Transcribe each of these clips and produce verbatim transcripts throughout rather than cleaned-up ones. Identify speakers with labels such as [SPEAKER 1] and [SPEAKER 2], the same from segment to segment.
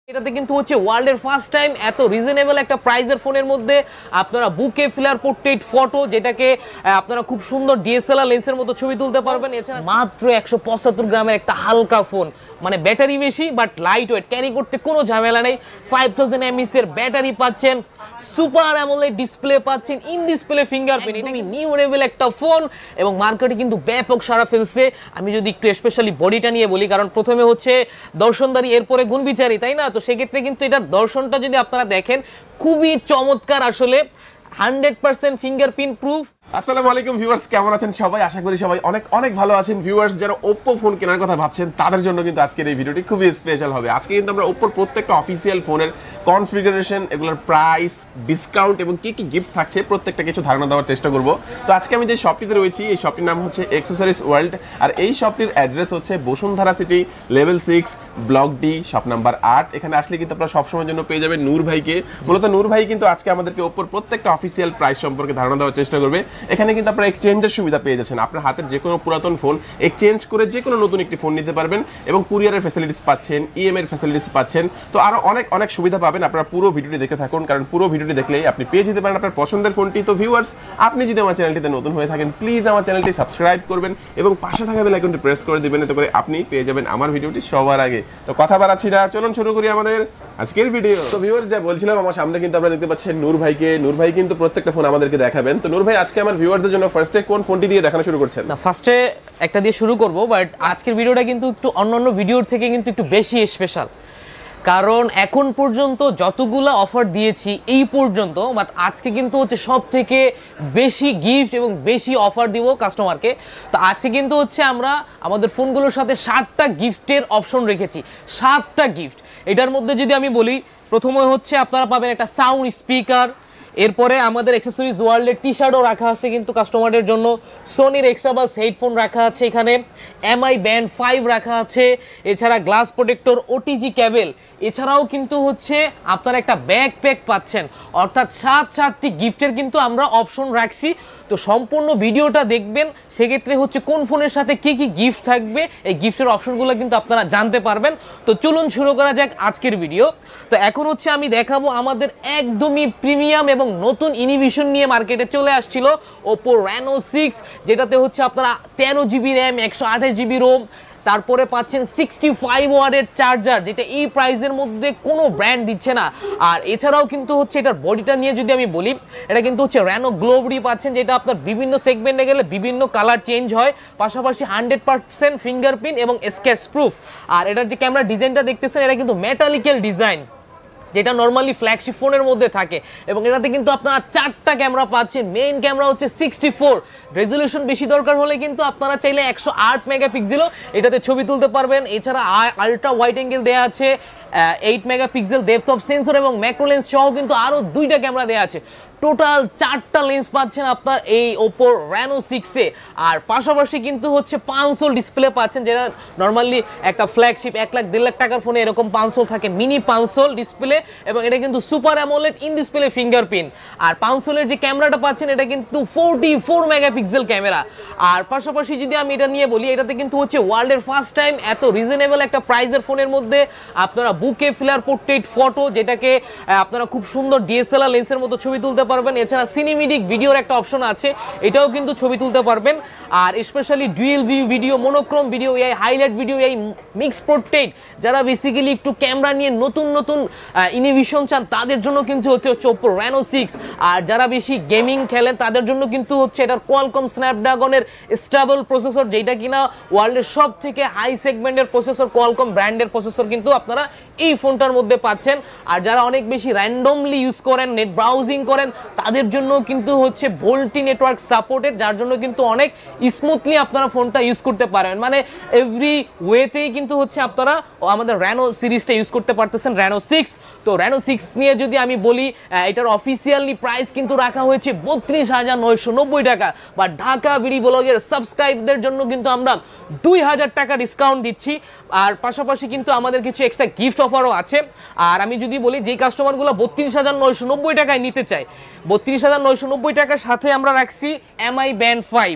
[SPEAKER 1] এটাতে কিন্তু হচ্ছে ওয়ার্ল্ডের ফার্স্ট টাইম এত রিজনেবল একটা প্রাইসের ফোনের মধ্যে আপনারা বুকে ফ্ল্যার পোর্ট্রেট ফটো যেটাকে আপনারা খুব সুন্দর ডিএসএলআর লেন্সের মতো ছবি তুলতে পারবেন। এছাড়া মাত্র একশো পঁচাত্তর গ্রামের একটা হালকা ফোন, মানে ব্যাটারি বেশি বাট লাইট ওয়েট, ক্যারি করতে কোনো ঝামেলা নেই। ফাইভ থাউজেন্ড এমএএইচ এর ব্যাটারি পাচ্ছেন, সুপার অ্যামোলেড ডিসপ্লে পাচ্ছেন, ইন ডিসপ্লে ফিঙ্গারপ্রিন্ট, একদমই নিউ লেভেল একটা ফোন এবং মার্কেটে কিন্তু ব্যাপক সাড়া ফেলছে। আমি যদি একটু স্পেশালি বডিটা নিয়ে বলি, কারণ প্রথমে হচ্ছে দর্শনদারি এরপরে গুণবিচারী, তাই না? তো সেক্ষেত্রে কিন্তু এটার দর্শনটা যদি আপনারা দেখেন খুবই চমৎকার, আসলে হান্ড্রেড পার্সেন্ট ফিঙ্গারপ্রিন্ট প্রুফ।
[SPEAKER 2] আসসালামু আলাইকুম ভিউয়ার্স, কেমন আছেন সবাই? আশা করি সবাই অনেক অনেক ভালো আছেন। ভিউয়ার্স, যারা Oppo ফোন কেনার কথা ভাবছেন তাদের জন্য কিন্তু আজকের এই ভিডিওটি খুবই স্পেশাল হবে। আজকে কিন্তু আমরা Oppo প্রত্যেকটা অফিসিয়াল ফোনের কনফিগারেশন, এগুলোর প্রাইস, ডিসকাউন্ট এবং কি কি গিফট থাকছে প্রত্যেকটা কিছু ধারণা দেওয়ার চেষ্টা করব। তো আজকে আমি যে শপটিতে রয়েছি, এই শপটির নাম হচ্ছে অ্যাক্সেসরিজ ওয়ার্ল্ড, আর এই শপটির অ্যাড্রেস হচ্ছে Bashundhara city, level six, block D, shop number আট। এখানে আসলে কিন্তু আপনারা সবসময়ের জন্য পেয়ে যাবেন নূর ভাইকে। মূলত নূর ভাই কিন্তু আজকে আমাদেরকে Oppo প্রত্যেকটা অফিসিয়াল প্রাইস সম্পর্কে ধারণা দেওয়ার চেষ্টা করবে। এখানে কিন্তু আপনারা এক্সচেঞ্জের সুবিধা পেয়ে যাচ্ছেন, আপনার হাতের যে কোনো পুরাতন ফোন এক্সচেঞ্জ করে যে কোনো নতুন একটি ফোন নিতে পারবেন এবং কুরিয়ারের ফ্যাসিলিটিস পাচ্ছেন, ইএমআই এর ফ্যাসিলিটিস পাচ্ছেন। তো আরো অনেক অনেক সুবিধা পাবেন। আপনারা পুরো ভিডিওটি দেখতে থাকুন, কারণ পুরো ভিডিওটি দেখলেই আপনি পেয়ে যেতে পারেন আপনার পছন্দের ফোনটি। তো ভিউয়ার্স, আপনি যদি আমার চ্যানেলটিতে নতুন হয়ে থাকেন প্লিজ আমার চ্যানেলটি সাবস্ক্রাইব করবেন এবং পাশে থাকা বেল আইকনটি প্রেস করে দিবেন, এতে করে আপনি পেয়ে যাবেন আমার ভিডিওটি সবার আগে। তো কথা বাড়াচ্ছি না, চলুন শুরু করি আমাদের আজকের ভিডিও। তো ভিউয়ার্স, যা বলছিলাম, আমার সামনে কিন্তু আপনারা দেখতে পাচ্ছেন নূর ভাইকে। নূর ভাই কিন্তু প্রত্যেকটা ফোন আমাদেরকে দেখাবেন। তো নূর ভাই, আজকে আমার ভিউয়ারদের জন্য ফার্স্টে কোন ফোনটি দিয়ে দেখানো শুরু করছেন?
[SPEAKER 1] না, ফার্স্টে একটা দিয়ে শুরু করব, বাট আজকের ভিডিওটা কিন্তু একটু অন্যান্য ভিডিওর থেকে কিন্তু একটু বেশি স্পেশাল, কারণ এখন পর্যন্ত যতগুলো অফার দিয়েছি এই পর্যন্ত, বাট আজকে কিন্তু হচ্ছে সব থেকে বেশি গিফট এবং বেশি অফার দিব কাস্টমারকে। তো আজকে কিন্তু হচ্ছে আমরা আমাদের ফোনগুলোর সাথে সাতটা গিফটের অপশন রেখেছি, সাতটা গিফট। এটার মধ্যে যদি আমি বলি, প্রথমে হচ্ছে আপনারা পাবেন একটা সাউন্ড স্পিকার, এরপরে আমাদের অ্যাক্সেসরিজ ওয়ার্ল্ডের টি শার্টও রাখা আছে কিন্তু কাস্টমারদের জন্য, সোনির এক্সট্রা বাস হেডফোন রাখা আছে, এখানে এমআই ব্যান্ড ফাইভ রাখা আছে, এছাড়া গ্লাস প্রোটেক্টর, ওটিজি কেবল, এছাড়াও কিন্তু হচ্ছে আপনারা একটা ব্যাকপ্যাক পাচ্ছেন। অর্থাৎ সাত সাতটি গিফটের কিন্তু আমরা অপশন রাখছি। তো সম্পূর্ণ ভিডিওটা দেখবেন, সেক্ষেত্রে হচ্ছে কোন ফোনের সাথে কি কি গিফট থাকবে এই গিফটের অপশনগুলো কিন্তু আপনারা জানতে পারবেন। তো চলুন শুরু করা যাক আজকের ভিডিও। তো এখন হচ্ছে আমি দেখাবো আমাদের একদমই প্রিমিয়াম এবং নতুন ইনোভেশন নিয়ে মার্কেটে চলে আসছিল Oppo Reno সিক্স, যেটাতে হচ্ছে আপনারা তেরো জিবি র্যাম, একশো আঠাশ জিবি রোম, তারপরে পাচ্ছেন সিক্সটি ফাইভ ওয়াটের চার্জার, যেটা এই প্রাইসের মধ্যে কোনো ব্র্যান্ড দিচ্ছে না। আর এছাড়াও কিন্তু হচ্ছে এটার বডিটা নিয়ে যদি আমি বলি, এটা কিন্তু হচ্ছে Reno গ্লোবডি পাচ্ছেন, যেটা আপনার বিভিন্ন সেগমেন্টে গেলে বিভিন্ন কালার চেঞ্জ হয়, পাশাপাশি হান্ড্রেড পার্সেন্ট ফিঙ্গারপ্রিন্ট এবং স্ক্র্যাচ প্রুফ। আর এটার যে ক্যামেরা ডিজাইনটা দেখতেছেন, এটা কিন্তু মেটালিক্যাল ডিজাইন, যেটা নর্মালি ফ্ল্যাগশিপ ফোনের মধ্যে থাকে। এবং এটাতে কিন্তু আপনারা চারটা ক্যামেরা পাচ্ছেন। মেইন ক্যামেরা হচ্ছে সিক্সটি ফোর, রেজলিউশন বেশি দরকার হলে কিন্তু আপনারা চাইলে একশো আট মেগাপিক্সেলও এটাতে ছবি তুলতে পারবেন। এছাড়া আলট্রা ওয়াইড অ্যাঙ্গেল দেওয়া আছে, eight megapixel depth of sensor এবং ম্যাক্রো লেন্স সহ কিন্তু আরও দুইটা ক্যামেরা দেওয়া আছে। টোটাল চারটা লেন্স পাচ্ছেন আপনার এই Oppo Reno সিক্সে। আর পাশাপাশি কিন্তু হচ্ছে পাঁচশো ডিসপ্লে পাচ্ছেন, যেটা নর্মালি একটা ফ্ল্যাগশিপ এক লাখ দেড় লাখ টাকার ফোনে এরকম পাঁচশো থাকে, মিনি পাঁচশো ডিসপ্লে, এবং এটা কিন্তু super AMOLED in display fingerprint. আর পাঁচশোলের যে ক্যামেরাটা পাচ্ছেন, এটা কিন্তু ফোরটি ফোর মেগাপিক্সেল ক্যামেরা। আর পাশাপাশি যদি আমি এটা নিয়ে বলি, এটাতে কিন্তু হচ্ছে ওয়ার্ল্ডের ফার্স্ট টাইম এত রিজনেবল একটা প্রাইসের ফোনের মধ্যে আপনারা বুকে ফ্ল্যার পোর্ট্রেট ফটো, যেটাকে আপনারা খুব সুন্দর ডিএসএলআর লেন্সের মতো ছবি তুলতে পারবেন। এছাড়া সিনেমেটিক ভিডিওর একটা অপশন আছে, এটাও কিন্তু ছবি তুলতে পারবেন। আর specially dual view video, monochrome video, এই হাইলাইট ভিডিও, এই মিক্স পোর্ট্রেট, যারা বেসিক্যালি একটু ক্যামেরা নিয়ে নতুন নতুন ইনোভেশন চান তাদের জন্য কিন্তু হচ্ছে Oppo Reno সিক্স। আর যারা বেশি গেমিং খেলেন তাদের জন্য কিন্তু হচ্ছে এটার কোয়ালকম স্ন্যাপড্রাগনের স্টেবল প্রসেসর, যেটা কিনা ওয়ার্ল্ডের সব থেকে হাই সেগমেন্টের প্রসেসর, কোয়ালকম ব্র্যান্ডের প্রসেসর কিন্তু আপনারা এই ফোনটার মধ্যে পাচ্ছেন। আর যারা অনেক বেশি র্যান্ডমলি ইউজ করেন, নেট ব্রাউজিং করেন, তাদের জন্য কিন্তু হচ্ছে ভোল্টি নেটওয়ার্ক সাপোর্টেড, যার জন্য কিন্তু অনেক স্মুথলি আপনারা ফোনটা ইউজ করতে পারেন। মানে এভরি ওয়েতেই কিন্তু হচ্ছে আপনারা আমাদের Reno সিরিজটা ইউজ করতে পারতেছেন, Reno সিক্স। তো Reno সিক্স নিয়ে যদি আমি বলি, এটার অফিসিয়ালি প্রাইস কিন্তু রাখা হয়েছে বত্রিশ হাজার নয়শো নব্বই টাকা, বা ঢাকা বিডি ব্লগের সাবস্ক্রাইবদের জন্য কিন্তু আমরা দুই হাজার টাকা ডিসকাউন্ট দিচ্ছি। আর পাশাপাশি কিন্তু আমাদের কিছু এক্সট্রা গিফট অফারও আছে। আর আমি যদি বলি, যে কাস্টমারগুলো বত্রিশ হাজার নয়শো নব্বই টাকায় নিতে চায়, বত্রিশ হাজার নয়শো নব্বই টাকার সাথে আমরা রাখছি Mi band five,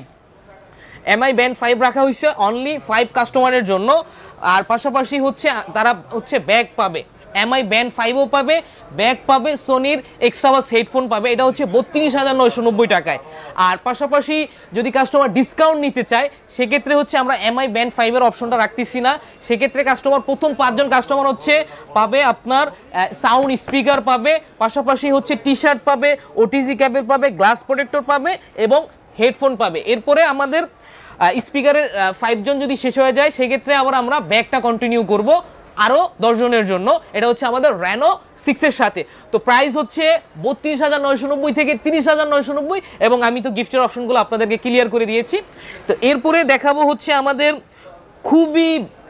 [SPEAKER 1] Mi band five রাখা হয়েছে অনলি ফাইভ কাস্টমারের জন্য। আর পাশাপাশি হচ্ছে তারা হচ্ছে ব্যাগ পাবে, এমআই ব্যান্ড ফাইভও পাবে, ব্যাগ পাবে, সোনির এক্সট্রা বাস হেডফোন পাবে। এটা হচ্ছে বত্রিশ হাজার নয়শো নব্বই টাকায়। আর পাশাপাশি যদি কাস্টমার ডিসকাউন্ট নিতে চায় সেক্ষেত্রে হচ্ছে আমরা এমআই ব্যান্ড ফাইভের অপশনটা রাখতেছি না। সেক্ষেত্রে কাস্টমার প্রথম পাঁচজন কাস্টমার হচ্ছে পাবে আপনার সাউন্ড স্পিকার পাবে, পাশাপাশি হচ্ছে টি শার্ট পাবে, ওটিজি ক্যাবেল পাবে, গ্লাস প্রোটেক্টর পাবে এবং হেডফোন পাবে। এরপরে আমাদের স্পিকারের ফাইভ জন যদি শেষ হয়ে যায় সেক্ষেত্রে আবার আমরা ব্যাগটা কন্টিনিউ করব আরও দশজনের জন্য। এটা হচ্ছে আমাদের রেনো সিক্সের সাথে। তো প্রাইস হচ্ছে বত্রিশ হাজার নয়শো নব্বই থেকে তিরিশ হাজার নয়শো নব্বই এবং আমি তো গিফটের অপশনগুলো আপনাদেরকে ক্লিয়ার করে দিয়েছি। তো এরপরে দেখাবো হচ্ছে আমাদের খুবই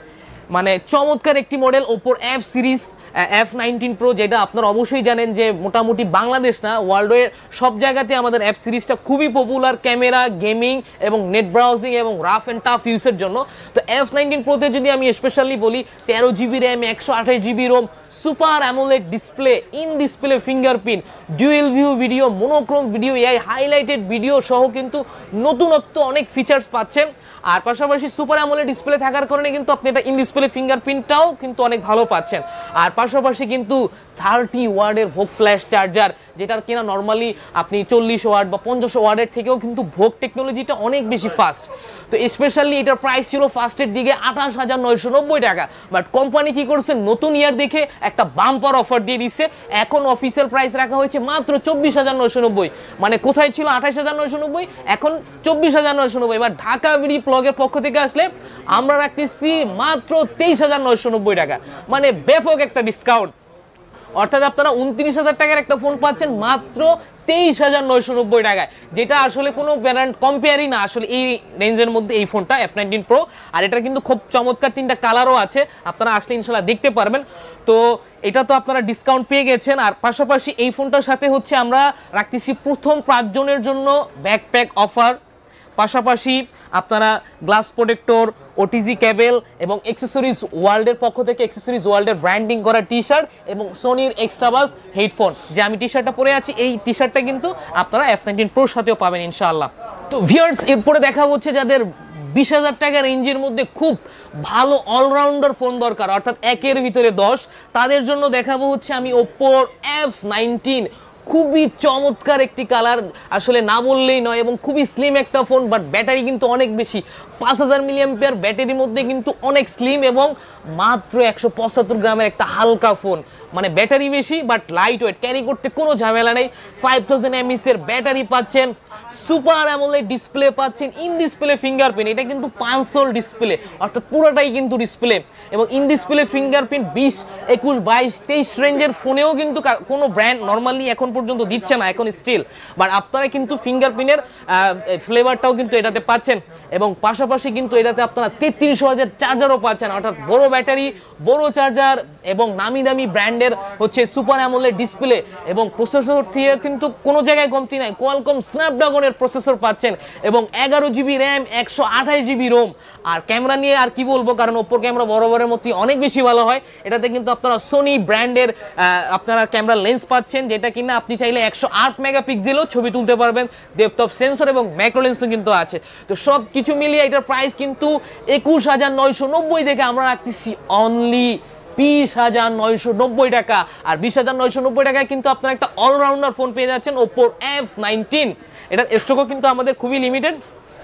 [SPEAKER 1] মানে চমৎকার একটি মডেল ওপোর F series F nineteen pro, যেটা আপনারা অবশ্যই জানেন যে মোটামুটি বাংলাদেশ না ওয়ার্ল্ডের সব জায়গাতে আমাদের এফ সিরিজটা খুবই পপুলার ক্যামেরা, গেমিং এবং নেট ব্রাউজিং এবং রাফ অ্যান্ড টাফ ইউজের জন্য। তো এফ নাইনটিন প্রোতে যদি আমি স্পেশালি বলি তেরো জিবি র্যাম, একশো আঠাশ GB ROM, super AMOLED display, in display fingerprint, dual view video, monochrome video, AI highlighted video সহ কিন্তু নতুনত্ব অনেক ফিচার্স পাচ্ছেন। আর পাশাপাশি সুপার অ্যামোলেড ডিসপ্লে থাকার কারণে কিন্তু আপনি এটা ইন ডিসপ্লে ফিঙ্গারপ্রিন্টটাও কিন্তু অনেক ভালো পাচ্ছেন। আর পাশাপাশি কিন্তু থার্টি ওয়ার্ডের ভোগ ফ্ল্যাশ চার্জার, যেটার কিনা নর্মালি আপনি চল্লিশ ওয়ার্ড বা পঞ্চাশ ওয়ার্ডের থেকেও কিন্তু ভোগ টেকনোলজিটা অনেক বেশি ফাস্ট। তো স্পেশালি এটার প্রাইস ছিল ফার্স্টের দিকে আঠাশ হাজার নয়শো নব্বই টাকা, বাট কোম্পানি কি করছে নতুন ইয়ার দেখে একটা বাম্পার অফার দিয়ে দিচ্ছে। এখন অফিসিয়াল প্রাইস রাখা হয়েছে মাত্র চব্বিশ হাজার নয়শো নব্বই। মানে কোথায় ছিল আঠাশ হাজার নয়শো নব্বই, এখন চব্বিশ হাজার নয়শো নব্বই। এবার ঢাকা বিডি ব্লগের পক্ষ থেকে আসলে আমরা রাখতেছি মাত্র তেইশ হাজার নয়শো নব্বই টাকা, মানে ব্যাপক একটা ডিসকাউন্ট। অর্থাৎ আপনারা উনত্রিশ হাজার টাকার একটা ফোন পাচ্ছেন মাত্র তেইশ হাজার নয়শো নব্বই টাকায়, যেটা আসলে কোনো ব্র্যান্ড কম্পেয়ারই না আসলে এই রেঞ্জের মধ্যে এই ফোনটা এফ নাইনটিন প্রো। আর এটা কিন্তু খুব চমৎকার তিনটা কালারও আছে, আপনারা আসলে ইনশাল্লাহ দেখতে পারবেন। তো এটা তো আপনারা ডিসকাউন্ট পেয়ে গেছেন। আর পাশাপাশি এই ফোনটার সাথে হচ্ছে আমরা রাখতেছি প্রথম পাঁচজনের জন্য ব্যাকপ্যাক অফার, পাশাপাশি আপনারা গ্লাস প্রোটেক্টর, ওটিজি কেবল এবং অ্যাক্সেসরিজ ওয়ার্ল্ডের পক্ষ থেকে অ্যাক্সেসরিজ ওয়ার্ল্ডের ব্র্যান্ডিং করা টি শার্ট এবং সোনির এক্সট্রা বাস হেডফোন। যে আমি টি শার্টটা পরে আছি এই টি শার্টটা কিন্তু আপনারা এফ নাইনটিন প্রোর সাথেও পাবেন ইনশাআল্লাহ। তো ভিউয়ার্স এরপরে দেখা হচ্ছে যাদের বিশ হাজার টাকা রেঞ্জের মধ্যে খুব ভালো অলরাউন্ডার ফোন দরকার, অর্থাৎ একের ভিতরে দশ, তাদের জন্য দেখাবো হচ্ছে আমি ওপ্পোর এফ নাইনটিন। খুবই চমৎকার একটি কালার, আসলে না বললেই নয়, এবং খুবই স্লিম একটা ফোন, বাট ব্যাটারি কিন্তু অনেক বেশি, পাঁচ হাজার মিলিঅ্যাম্পিয়ার ব্যাটারির মধ্যে কিন্তু অনেক স্লিম এবং মাত্র একশো পঁচাত্তর গ্রামের একটা হালকা ফোন। মানে ব্যাটারি বেশি বাট লাইট ওয়েট, ক্যারি করতে কোনো ঝামেলা নেই। ফাইভ থাউজেন্ড এমএএইচ এর ব্যাটারি পাচ্ছেন, সুপার অ্যামোলেড ডিসপ্লে পাচ্ছেন, ইন ডিসপ্লে ফিঙ্গারপ্রিন্ট, এটা কিন্তু পাঁচশোল ডিসপ্লে অর্থাৎ পুরোটাই কিন্তু ডিসপ্লে, এবং ইন ডিসপ্লে ফিঙ্গারপ্রিন্ট বিশ, একুশ, বাইশ, তেইশ রেঞ্জের ফোনেও কিন্তু কোনো ব্র্যান্ড নর্মালি এখন পর্যন্ত দিচ্ছে না এখন স্টিল, বাট আপনারা কিন্তু ফিঙ্গারপ্রিন্টের ফ্লেভারটাও কিন্তু এটাতে পাচ্ছেন। এবং পাশাপাশি কিন্তু এটাতে আপনারা তেত্রিশ হাজার চার্জারও পাচ্ছেন, অর্থাৎ বড় ব্যাটারি, বড় চার্জার এবং নামি দামি ব্র্যান্ডের হচ্ছে সুপার অ্যামোলেড ডিসপ্লে, এবং প্রসেসর থেকে কিন্তু কোনো জায়গায় কমতি নাই, কোয়ালকম স্ন্যাপড্রাগনের প্রসেসর পাচ্ছেন এবং এগারো জিবি র্যাম, একশো আঠাশ জিবি রোম। আর ক্যামেরা নিয়ে আর কি বলবো, কারণ ওপ্পোর ক্যামেরা বরাবরের মতোই অনেক বেশি ভালো হয়। এটাতে কিন্তু আপনারা সোনি ব্র্যান্ডের আপনারা ক্যামেরা লেন্স পাচ্ছেন, যেটা কিনা আপনি চাইলে একশো আট মেগাপিক্সেলও ছবি তুলতে পারবেন, ডেপথ অফ সেন্সর এবং ম্যাক্রো লেন্সও কিন্তু আছে। তো সব কিছু মিলিয়ে এটার প্রাইস কিন্তু একুশ হাজার নয়শো নব্বই থেকে আমরা রাখতেছি অনলি বিশ হাজার নয়শো নব্বই টাকা। আর বিশ হাজার নয়শো নব্বই টাকায় কিন্তু আপনারা একটা অলরাউন্ডার ফোন পেয়ে যাচ্ছেন ওপ্পোর এফ নাইনটিন। এটার স্টকও কিন্তু আমাদের খুবই লিমিটেড।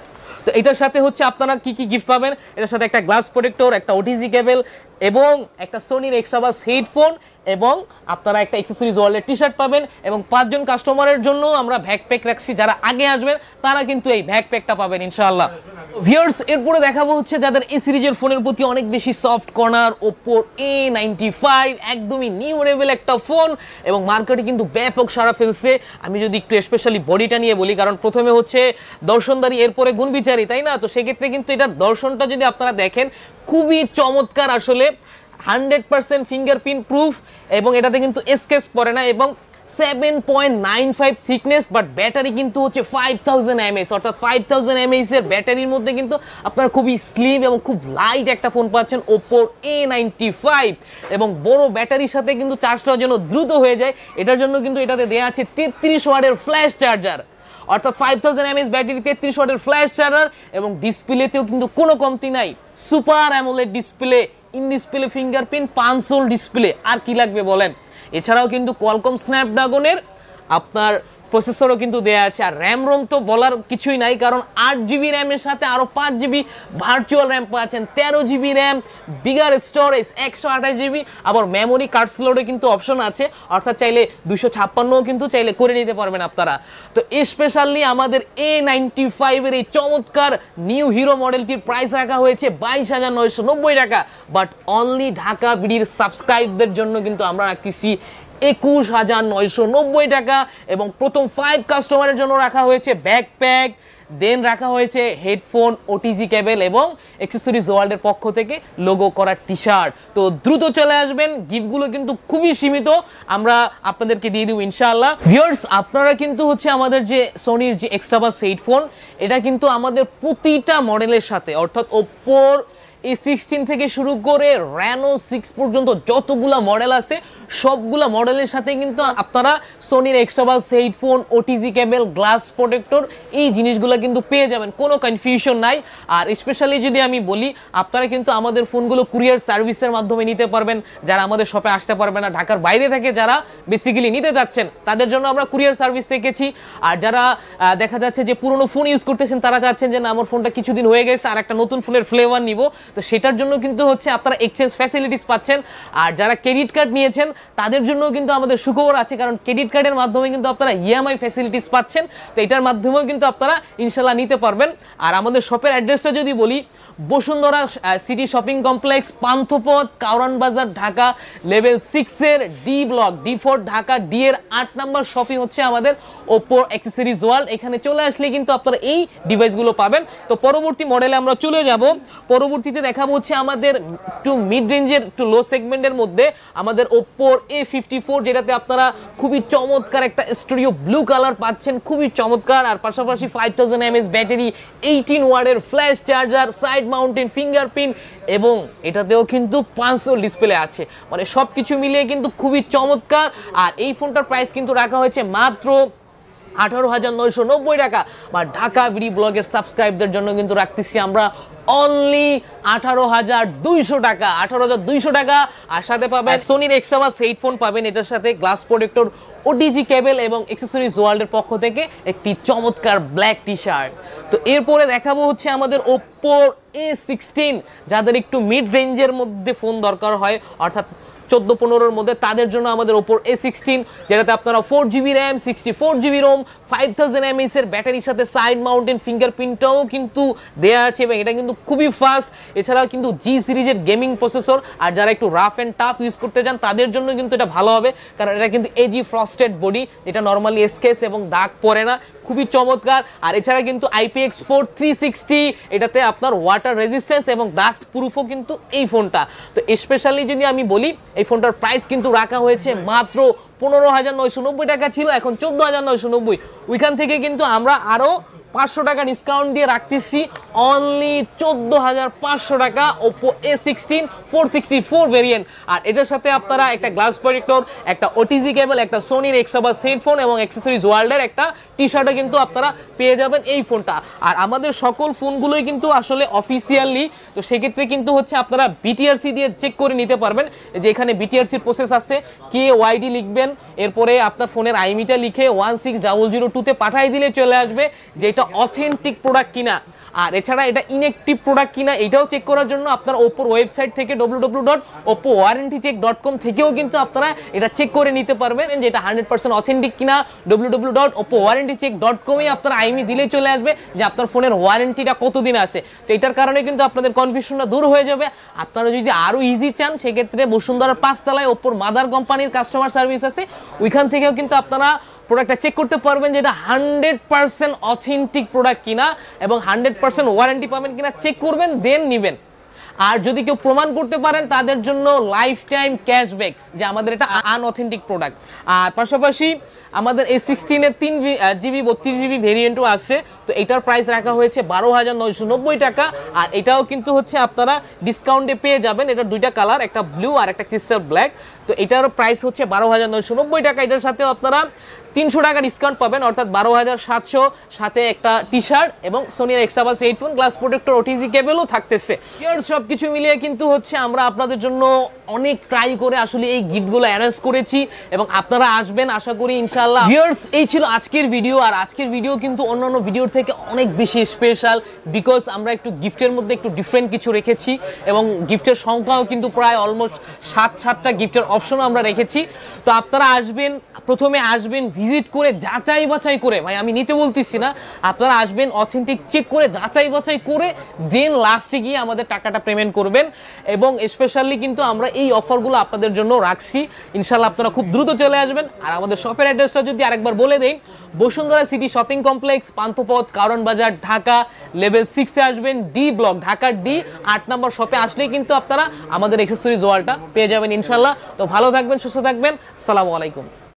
[SPEAKER 1] তো এটার সাথে হচ্ছে আপনারা কি কি গিফট পাবেন, এটার সাথে একটা গ্লাস প্রোটেক্টর, একটা ওটিজি কেবল এবং একটা সোনির এক্সট্রা বাস হেডফোন, এবং আপনারা একটা অ্যাক্সেসরিজ ওয়ার্ল্ডের টি শার্ট পাবেন, এবং পাঁচজন কাস্টমারের জন্য আমরা ব্যাকপ্যাক রাখছি, যারা আগে আসবেন তারা কিন্তু এই ব্যাকপ্যাকটা পাবেন ইনশাআল্লাহ। ভিউয়ার্স এরপরে দেখাবো হচ্ছে যাদের এই সিরিজের ফোনের প্রতি অনেক বেশি সফট কর্নার, ওপ্পোর এ নাইনটি ফাইভ, একদমই নিউ লেভেল একটা ফোন এবং মার্কেটে কিন্তু ব্যাপক সাড়া ফেলছে। আমি যদি একটু স্পেশালি বডিটা নিয়ে বলি, কারণ প্রথমে হচ্ছে দর্শনদারি এরপরে গুণবিচারী, তাই না? তো সেক্ষেত্রে কিন্তু এটার দর্শনটা যদি আপনারা দেখেন খুবই চমৎকার, আসলে হান্ড্রেড পার্সেন্ট ফিঙ্গারপ্রিন্ট প্রুফ, এবং এটাতে কিন্তু স্কেচ পড়ে না, এবং seven point nine five thickness, but battery কিন্তু হচ্ছে ফাইভ থাউজেন্ড এমএএইচ, অর্থাৎ ফাইভ থাউজেন্ড এমএএইচ এর ব্যাটারির মধ্যে কিন্তু আপনারা খুবই স্লিম এবং খুব লাইট একটা ফোন পাচ্ছেন ওপ্পোর এ নাইনটি ফাইভ। এবং বড় ব্যাটারির সাথে কিন্তু চার্জটার জন্য দ্রুত হয়ে যায়, এটার জন্য কিন্তু এটাতে দেওয়া আছে তেত্রিশ ওয়াটের ফ্ল্যাশ চার্জার, অর্থাৎ ফাইভ থাউজেন্ড এমএএইচ ব্যাটারি, তেত্রিশ ওয়াটের ফ্ল্যাশ চার্জার, এবং ডিসপ্লেতেও কিন্তু কোনো কমতি নাই, super AMOLED display, in display fingerprint, punch hole display, আর কি লাগবে বলেন। এছাড়াও কিন্তু কোয়ালকম স্ন্যাপড্রাগনের আপনার প্রসেসরও কিন্তু দেয়া আছে। আর র্যাম রোম তো বলার কিছুই নাই, কারণ আট জিবি র্যামের সাথে আরও পাঁচ জিবি ভার্চুয়াল র্যাম পাচ্ছেন, তেরো জিবি র্যাম, বিগার স্টোরেজ একশো আঠাশ জিবি, আবার মেমোরি কার্ড স্লোডে কিন্তু অপশন আছে, অর্থাৎ চাইলে দুশো ছাপ্পান্নও কিন্তু চাইলে করে নিতে পারবেন আপনারা। তো স্পেশালি আমাদের এ নাইনটি ফাইভের এই চমৎকার নিউ হিরো মডেলটির প্রাইস রাখা হয়েছে বাইশ হাজার নয়শো নব্বই টাকা, বাট অনলি ঢাকা বিডির সাবস্ক্রাইবদের জন্য কিন্তু আমরা রাখতেছি একুশ হাজার নয়শো নব্বই টাকা। এবং প্রথম ফাইভ কাস্টমারের জন্য রাখা হয়েছে ব্যাকপ্যাক, দেন রাখা হয়েছে হেডফোন, ওটিজি কেবল এবং অ্যাক্সেসরিজ ওয়ার্ল্ডের পক্ষ থেকে লোগো করা টি শার্ট। তো দ্রুত চলে আসবেন, গিফটগুলো কিন্তু খুবই সীমিত, আমরা আপনাদেরকে দিয়ে দিব ইনশাআল্লাহ। ভিউয়ার্স, আপনারা কিন্তু হচ্ছে আমাদের যে সোনির যে এক্সট্রা বাস হেডফোন, এটা কিন্তু আমাদের প্রতিটা মডেলের সাথে, অর্থাৎ ওপ্পোর এ সিক্সটিন থেকে শুরু করে রেনো সিক্স পর্যন্ত যতগুলা মডেল আছে সবগুলা মডেলের সাথে কিন্তু আপনারা সোনির extra bass headphone, OTG cable, glass protector এই জিনিসগুলো কিন্তু পেয়ে যাবেন, কোনো কনফিউশন নাই। আর স্পেশালি যদি আমি বলি, আপনারা কিন্তু আমাদের ফোনগুলো কুরিয়ার সার্ভিসের মাধ্যমে নিতে পারবেন, যারা আমাদের শপে আসতে পারবে না, ঢাকার বাইরে থেকে যারা বেসিক্যালি নিতে যাচ্ছেন তাদের জন্য আমরা কুরিয়ার সার্ভিস রেখেছি। আর যারা দেখা যাচ্ছে যে পুরনো ফোন ইউজ করতেছেন, তারা চাচ্ছেন যে না আমার ফোনটা কিছুদিন হয়ে গেছে আর একটা নতুন ফোনের ফ্লেভার নিব, তো সেটার জন্য কিন্তু হচ্ছে আপনারা এক্সচেঞ্জ ফ্যাসিলিটিস পাচ্ছেন। আর যারা ক্রেডিট কার্ড নিয়েছেন তাদের জন্য কিন্তু আমাদের সুখবর আছে, কারণ ক্রেডিট কার্ডের মাধ্যমে কিন্তু আপনারা ইএমআই ফ্যাসিলিটিস পাচ্ছেন, তো এটার মাধ্যমেও কিন্তু আপনারা ইনশাল্লাহ নিতে পারবেন। আর আমাদের শপের অ্যাড্রেসটা যদি বলি, Bashundhara city shopping complex, Panthapath, Karwan Bazar, Dhaka, level সিক্সের D block, D four Dhaka, D এর আট নাম্বার শপিং হচ্ছে আমাদের ওপ্পো অ্যাক্সেসরিজ ওয়ার্ল্ড। এখানে চলে আসলে কিন্তু আপনারা এই ডিভাইসগুলো পাবেন। তো পরবর্তী মডেলে আমরা চলে যাব, পরবর্তীতে দেখাবো হচ্ছে আমাদের একটু মিড রেঞ্জের, একটু লো সেগমেন্টের মধ্যে আমাদের ওপ্পোর এ ফিফটি ফোর, যেটাতে আপনারা খুবই চমৎকার একটা স্টুডিও ব্লু কালার পাচ্ছেন, খুবই চমৎকার। আর পাশাপাশি five thousand mAh battery, eighteen ওয়ার্ডের flash charger, side mounted fingerprint, এবং এটাতেও কিন্তু পাঁচ হোল ডিসপ্লে আছে, মানে সব কিছু মিলিয়ে কিন্তু খুবই চমৎকার। আর এই ফোনটার প্রাইস কিন্তু রাখা হয়েছে মাত্র আঠারো হাজার নয়শো নব্বই টাকা, বা ঢাকা বিডি ব্লগের সাবস্ক্রাইবদের জন্য কিন্তু রাখতেছি আমরা অনলি আঠারো হাজার দুইশো টাকা, আঠারো হাজার দুইশো টাকা। আর সাথে পাবেন সোনির এক্সট্রা বাস হেডফোন পাবেন, এটার সাথে গ্লাস প্রোটেক্টর, ওটিজি কেবল এবং অ্যাক্সেসরিজ ওয়ার্ল্ডের পক্ষ থেকে একটি চমৎকার ব্ল্যাক টি শার্ট। তো এরপরে দেখাবো হচ্ছে আমাদের ওপ্পো এ সিক্সটিন, যাদের একটু মিড রেঞ্জের মধ্যে ফোন দরকার হয়, অর্থাৎ চোদ্দো পনেরোর মধ্যে, তাদের জন্য আমাদের ওপর এ সিক্সটিন, যেটাতে আপনারা four GB RAM, sixty four GB ROM, five thousand mAh এর ব্যাটারির সাথে সাইড মাউন্টেন ফিঙ্গারপ্রিন্টটাও কিন্তু দেওয়া আছে, এবং এটা কিন্তু খুবই ফাস্ট। এছাড়াও কিন্তু জি সিরিজের গেমিং প্রসেসর, আর যারা একটু রাফ অ্যান্ড টাফ ইউজ করতে চান তাদের জন্য কিন্তু এটা ভালো হবে, কারণ এটা কিন্তু এজি ফ্রস্টেড বডি, যেটা নর্মালি স্কেচ এবং দাগ পড়ে না, খুবই চমৎকার। আর এছাড়া কিন্তু আইপিএক্স ফোর থ্রি সিক্সটি, এটাতে আপনার ওয়াটার রেজিস্ট্যান্স এবং ডাস্ট প্রুফও কিন্তু এই ফোনটা। তো স্পেশালি যদি আমি বলি, এই ফোনটার প্রাইস কিন্তু রাখা হয়েছে মাত্র পনেরো হাজার নয়শো নব্বই টাকা ছিল, এখন চোদ্দ হাজার নয়শো নব্বই। ওইখান থেকে কিন্তু আমরা আরো পাঁচশো টাকা ডিসকাউন্ট দিয়ে রাখতেছি অনলি চোদ্দ হাজার পাঁচশো টাকা Oppo A sixteen four sixty four variant. আর এটার সাথে আপনারা একটা গ্লাস প্রোটেক্টর, একটা ওটিজি কেবল, একটা সোনির এক্সট্রা বাস হেডফোন এবং অ্যাক্সেসরিজ ওয়ার্ল্ডের একটা টি শার্টও কিন্তু আপনারা পেয়ে যাবেন এই ফোনটা। আর আমাদের সকল ফোনগুলোই কিন্তু আসলে অফিসিয়ালি, তো সেক্ষেত্রে কিন্তু হচ্ছে আপনারা বিটিআরসি দিয়ে চেক করে নিতে পারবেন, যে এখানে বিটিআরসির প্রসেস আছে, কে ওয়াইডি লিখবেন, এরপরে আপনার ফোনের আইমিটা লিখে ওয়ান সিক্স ডাবল জিরো টুতে পাঠাই দিলে চলে আসবে যে এটা অথেন্টিক প্রোডাক্ট কিনা। আর এছাড়া এটা ইনঅ্যাক্টিভ প্রোডাক্ট কিনা এটাও চেক করার জন্য আপনার ওপ্পোর ওয়েবসাইট থেকে W W W dot Oppo warranty check dot com থেকেও কিন্তু আপনারা এটা চেক করে নিতে পারবেন যে এটা হান্ড্রেড পার্সেন্ট অথেন্টিক কিনা। W W W dot Oppo warranty check dot কমে আপনার আইমি দিলে চলে আসবে যে আপনার ফোনের ওয়ারেন্টিটা কতদিন আছে। তো এটার কারণে কিন্তু আপনাদের কনফিউশনটা দূর হয়ে যাবে। আপনারা যদি আরো ইজি চান সেক্ষেত্রে বসুন্ধরার পাঁচতলায় ওপ্পোর মাদার কোম্পানির কাস্টমার সার্ভিস আছে, ওইখান থেকেও কিন্তু আপনারা প্রোডাক্টটা চেক করতে পারবেন যে এটা হান্ড্রেড পার্সেন্ট অথেন্টিক প্রোডাক্ট কিনা এবং হান্ড্রেড পার্সেন্ট ওয়ারেন্টি পাবেন কিনা চেক করবেন, দেন নিবেন। আর যদি কেউ প্রমাণ করতে পারেন তাদের জন্য লাইফ টাইম ক্যাশব্যাক যে আমাদের এটা আনঅথেন্টিক প্রোডাক্ট। আর পাশাপাশি আমাদের এই সিক্সটিনের তিন জিবি বত্রিশ জিবি ভেরিয়েন্টও আছে, তো এটার প্রাইস রাখা হয়েছে বারো হাজার নয়শো নব্বই টাকা। আর এটাও কিন্তু হচ্ছে আপনারা ডিসকাউন্টে পেয়ে যাবেন। এটা দুইটা কালার, একটা ব্লু আর একটা ক্রিস্টাল ব্ল্যাক। তো এটার প্রাইস হচ্ছে বারো হাজার নয়শো নব্বই টাকা। এটার সাথে আপনারা তিনশো টাকা ডিসকাউন্ট পাবেন, অর্থাৎ বারো হাজার সাতশো, সাথে একটা টি শার্ট এবং সোনির extra bass headphone, glass protector, OTG কেবলও থাকতেছে। ইয়ার সব কিছু মিলিয়ে কিন্তু হচ্ছে আমরা আপনাদের জন্য অনেক ট্রাই করে আসলে এই গিফটগুলো অ্যারেঞ্জ করেছি এবং আপনারা আসবেন আশা করি ইনশাআল্লাহ। ভিউয়ার্স, এই ছিল আজকের ভিডিও। আর আজকের ভিডিও কিন্তু অন্যান্য ভিডিওর থেকে অনেক বেশি স্পেশাল, বিকজ আমরা একটু গিফটের মধ্যে একটু ডিফারেন্ট কিছু রেখেছি এবং গিফটের সংখ্যাও কিন্তু প্রায় অলমোস্ট সাত সাতটা গিফটের অপশনও আমরা রেখেছি। তো আপনারা আসবেন, প্রথমে আসবেন ভিজিট করে যাচাই বাছাই করে, ভাই আমি নিতে বলতেছি না, আপনারা আসবেন অথেন্টিক চেক করে যাচাই বাছাই করে দেন লাস্টে গিয়ে আমাদের টাকাটা পেমেন্ট করবেন। এবং স্পেশালি কিন্তু আমরা এই অফারগুলো আপনাদের জন্য রাখছি, ইনশাআল্লাহ আপনারা খুব দ্রুত চলে আসবেন। আর আমাদের শপের অ্যাড্রেসটা যদি আরেকবার বলে দেই, Bashundhara city shopping complex, Panthapath, Karwan Bazar, Dhaka. Level সিক্সে আসবেন, ডি ব্লক, ঢাকার ডি আট নম্বর শপে আসলেই কিন্তু আপনারা আমাদের অ্যাক্সেসরিজ ওয়ালটা পেয়ে যাবেন ইনশাআল্লাহ। তো ভালো থাকবেন, সুস্থ থাকবেন, আসসালামু আলাইকুম।